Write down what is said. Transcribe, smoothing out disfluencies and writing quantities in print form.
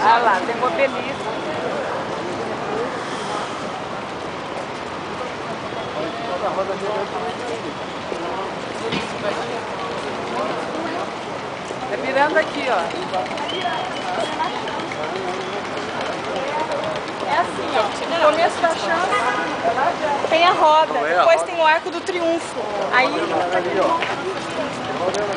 Ah lá, tem uma obelisco. É virando aqui, ó. É assim, ó. No começo da chama tem a roda, depois tem o Arco do Triunfo. Aí